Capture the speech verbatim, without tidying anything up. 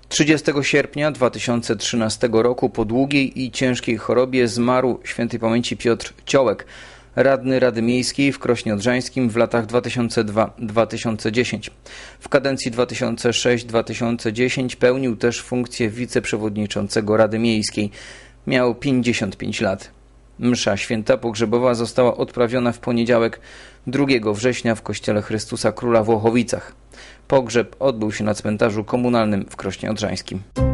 trzydziestego sierpnia dwa tysiące trzynastego roku po długiej i ciężkiej chorobie zmarł świętej pamięci Piotr Ciołek, radny Rady Miejskiej w Krośnie Odrzańskim w latach dwa tysiące drugi do dwa tysiące dziesiątego. W kadencji dwa tysiące szóstego do dwa tysiące dziesiątego pełnił też funkcję wiceprzewodniczącego Rady Miejskiej. Miał pięćdziesiąt pięć lat. Msza święta pogrzebowa została odprawiona w poniedziałek drugiego września w kościele Chrystusa Króla w Łochowicach. Pogrzeb odbył się na cmentarzu komunalnym w Krośnie Odrzańskim.